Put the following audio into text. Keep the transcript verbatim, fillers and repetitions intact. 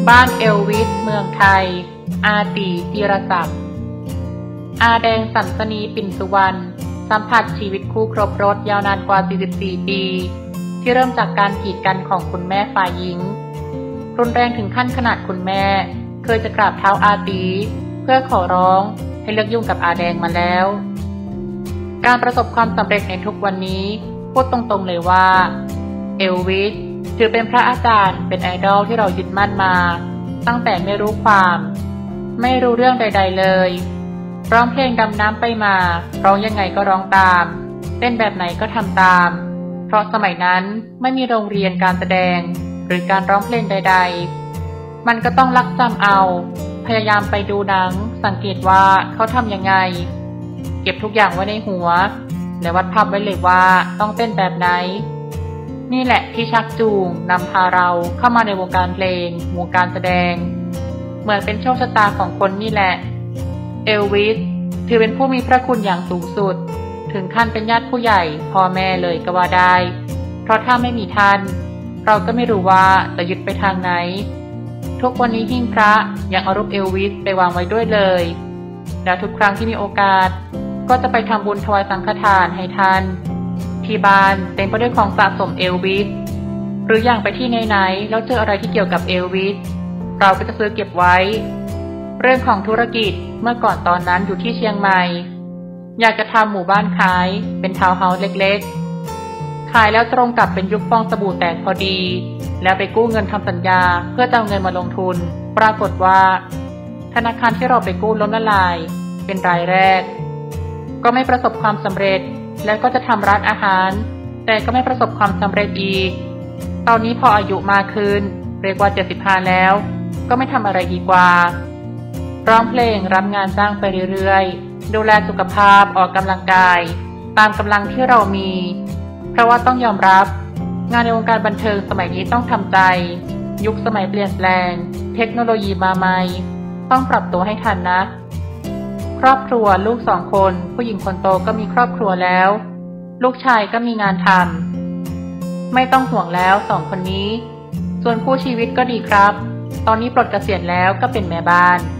บ้านเอลวิสเมืองไทยอาตีจิรศักดิ์อาแดงสันสนีปิ่นสุวรรณสัมผัสชีวิตคู่ครบรสยาวนานกว่าสี่สิบสี่ปีที่เริ่มจากการกีดกันของคุณแม่ฝ่ายหญิงรุนแรงถึงขั้นขนาดคุณแม่เคยจะกราบเท้าอาตีเพื่อขอร้องให้เลิกยุ่งกับอาแดงมาแล้วการประสบความสำเร็จในทุกวันนี้พูดตรงๆเลยว่าเอลวิสถือเป็นพระอาจารย์เป็นไอดอลที่เรายึดมั่นมาตั้งแต่ไม่รู้ความไม่รู้เรื่องใดๆเลยร้องเพลงดำน้ำไปมาร้องยังไงก็ร้องตามเต้นแบบไหนก็ทำตามเพราะสมัยนั้นไม่มีโรงเรียนการแสดงหรือการร้องเพลงใดๆมันก็ต้องลักจำเอาพยายามไปดูหนังสังเกตว่าเขาทำยังไงเก็บทุกอย่างไว้ในหัวและวัดภาพไว้เลยว่าต้องเต้นแบบไหนนี่แหละที่ชักจูงนำพาเราเข้ามาในวงการเพลงวงการแสดงเหมือนเป็นโชคชะตาของคนนี่แหละเอลวิสถือเป็นผู้มีพระคุณอย่างสูงสุดถึงขั้นเป็นญาติผู้ใหญ่พ่อแม่เลยก็ว่าได้เพราะถ้าไม่มีท่านเราก็ไม่รู้ว่าจะยึดไปทางไหนทุกวันนี้หิ้งพระยังเอารูปเอลวิสไปวางไว้ด้วยเลยแล้วทุกครั้งที่มีโอกาสก็จะไปทำบุญถวายสังฆทานให้ท่านที่บ้านเต็มไปด้วยของสะสมเอลวิสหรืออย่างไปที่ไหนๆแล้วเจออะไรที่เกี่ยวกับเอลวิสเราก็จะซื้อเก็บไว้เรื่องของธุรกิจเมื่อก่อนตอนนั้นอยู่ที่เชียงใหม่อยากจะทำหมู่บ้านขายเป็นทาวน์เฮาส์เล็กๆขายแล้วตรงกับเป็นยุคฟองสบู่แตกพอดีแล้วไปกู้เงินทำสัญญาเพื่อจะเอาเงินมาลงทุนปรากฏว่าธนาคารที่เราไปกู้ล้มละลายเป็นรายแรกก็ไม่ประสบความสำเร็จแล้วก็จะทำร้านอาหารแต่ก็ไม่ประสบความสำเร็จอีกตอนนี้พออายุมากขึ้นเรียกว่าเจ็ดสิบห้าแล้วก็ไม่ทำอะไรดีกว่าร้องเพลงรับงานจ้างไปเรื่อยๆดูแลสุขภาพออกกำลังกายตามกำลังที่เรามีเพราะว่าต้องยอมรับงานในวงการบันเทิงสมัยนี้ต้องทำใจยุคสมัยเปลี่ยนแปลงเทคโนโลยีมาใหม่ต้องปรับตัวให้ทันนะครอบครัวลูกสองคนผู้หญิงคนโตก็มีครอบครัวแล้วลูกชายก็มีงานทำไม่ต้องห่วงแล้วสองคนนี้ส่วนคู่ชีวิตก็ดีครับตอนนี้ปลดเกษียณแล้วก็เป็นแม่บ้าน